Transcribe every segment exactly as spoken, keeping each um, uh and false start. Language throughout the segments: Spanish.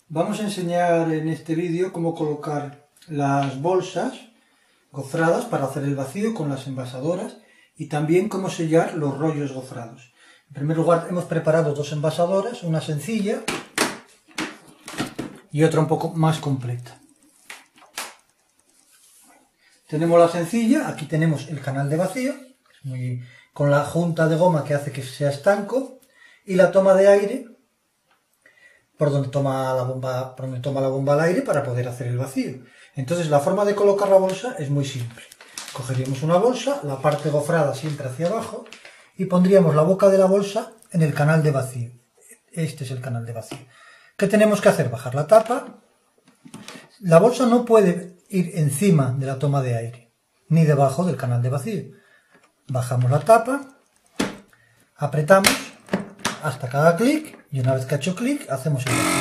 Vamos a enseñar en este vídeo cómo colocar las bolsas gofradas para hacer el vacío con las envasadoras y también cómo sellar los rollos gofrados. En primer lugar, hemos preparado dos envasadoras, una sencilla y otra un poco más completa. Tenemos la sencilla, aquí tenemos el canal de vacío, muy, con la junta de goma que hace que sea estanco, y la toma de aire por donde toma la bomba, por donde toma la bomba al aire para poder hacer el vacío. Entonces la forma de colocar la bolsa es muy simple. Cogeríamos una bolsa, la parte gofrada siempre hacia abajo, y pondríamos la boca de la bolsa en el canal de vacío. Este es el canal de vacío. ¿Qué tenemos que hacer? Bajar la tapa. La bolsa no puede ir encima de la toma de aire, ni debajo del canal de vacío. Bajamos la tapa, apretamos hasta que haga clic, y una vez que ha hecho clic, hacemos el vacío.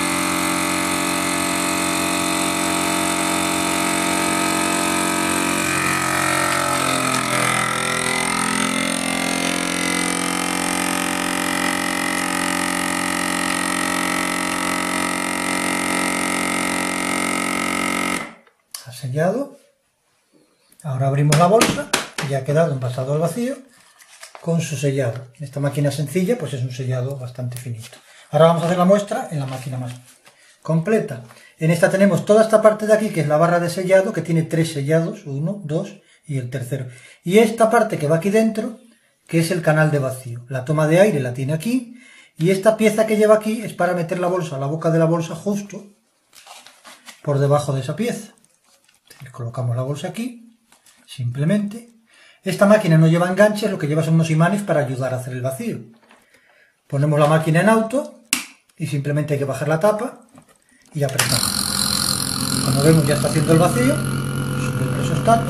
Ha sellado. Ahora abrimos la bolsa y ya ha quedado envasado al vacío con su sellado. Esta máquina sencilla pues es un sellado bastante finito. Ahora vamos a hacer la muestra en la máquina más completa. En esta tenemos toda esta parte de aquí, que es la barra de sellado, que tiene tres sellados, uno, dos y el tercero. Y esta parte que va aquí dentro, que es el canal de vacío. La toma de aire la tiene aquí, y esta pieza que lleva aquí es para meter la bolsa, la boca de la bolsa justo por debajo de esa pieza. Entonces, colocamos la bolsa aquí, simplemente. Esta máquina no lleva enganches, lo que lleva son unos imanes para ayudar a hacer el vacío. Ponemos la máquina en auto y simplemente hay que bajar la tapa y apretar. Como vemos ya está haciendo el vacío, sube el presostato.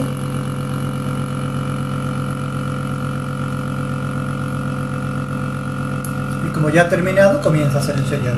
Y como ya ha terminado, comienza a hacer el sellado.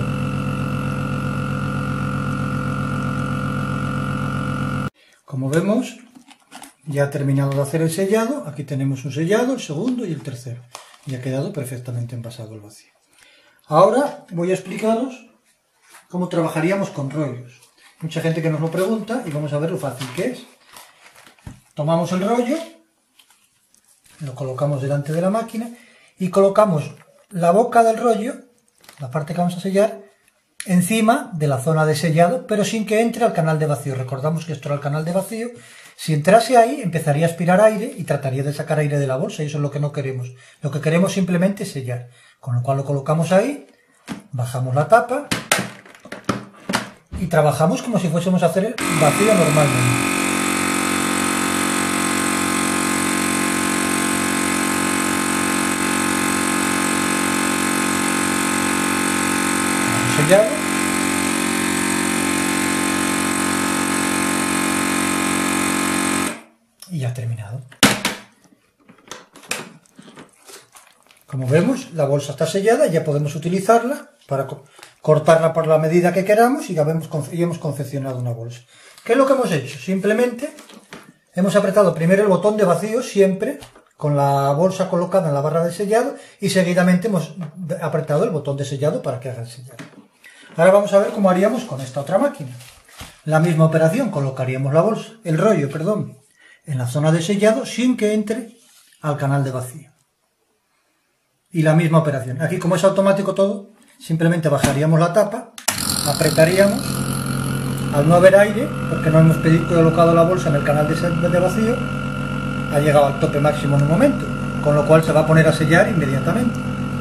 Como vemos, ya ha terminado de hacer el sellado. Aquí tenemos un sellado, el segundo y el tercero. Y ha quedado perfectamente envasado el vacío. Ahora voy a explicaros cómo trabajaríamos con rollos. Mucha gente que nos lo pregunta y vamos a ver lo fácil que es. Tomamos el rollo, lo colocamos delante de la máquina y colocamos la boca del rollo, la parte que vamos a sellar, encima de la zona de sellado, pero sin que entre al canal de vacío. Recordamos que esto era el canal de vacío. Si entrase ahí, empezaría a aspirar aire y trataría de sacar aire de la bolsa, y eso es lo que no queremos. Lo que queremos simplemente es sellar. Con lo cual lo colocamos ahí, bajamos la tapa y trabajamos como si fuésemos a hacer el vacío normalmente. Vamos sellado. Y ya ha terminado. Como vemos, la bolsa está sellada y ya podemos utilizarla para co cortarla por la medida que queramos y ya, vemos, y hemos confeccionado una bolsa. ¿Qué es lo que hemos hecho? Simplemente hemos apretado primero el botón de vacío, siempre con la bolsa colocada en la barra de sellado, y seguidamente hemos apretado el botón de sellado para que haga el sellado. Ahora vamos a ver cómo haríamos con esta otra máquina. La misma operación, colocaríamos la bolsa, el rollo, perdón, en la zona de sellado sin que entre al canal de vacío. Y la misma operación. Aquí, como es automático todo, simplemente bajaríamos la tapa, apretaríamos. Al no haber aire, porque no hemos colocado la bolsa en el canal de vacío, ha llegado al tope máximo en un momento, con lo cual se va a poner a sellar inmediatamente.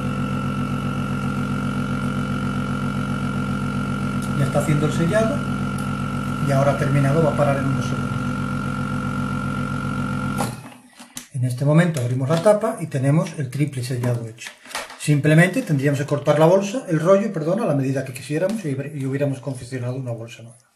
Ya está haciendo el sellado y ahora ha terminado, va a parar en unos segundos. En este momento abrimos la tapa y tenemos el triple sellado hecho. Simplemente tendríamos que cortar la bolsa, el rollo, perdón, a la medida que quisiéramos y hubiéramos confeccionado una bolsa nueva.